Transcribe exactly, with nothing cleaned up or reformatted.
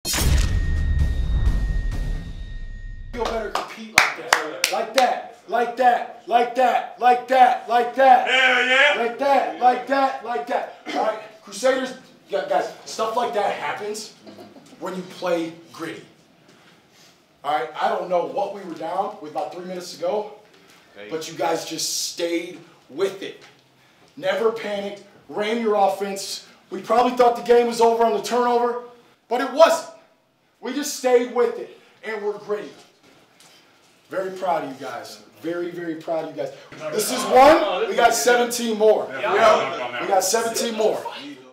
Feel better compete like that. Like that. Like that. Like that. Like that. Like that. Yeah, yeah. Like that. Like that. Like that. All right, Crusaders, guys, stuff like that happens when you play gritty. All right, I don't know what we were down with about three minutes to go, but you guys just stayed with it. Never panicked, ran your offense. We probably thought the game was over on the turnover, but it wasn't. We just stayed with it, and we're gritty. Very proud of you guys. Very, very proud of you guys. This is one. We got seventeen more. We got seventeen more.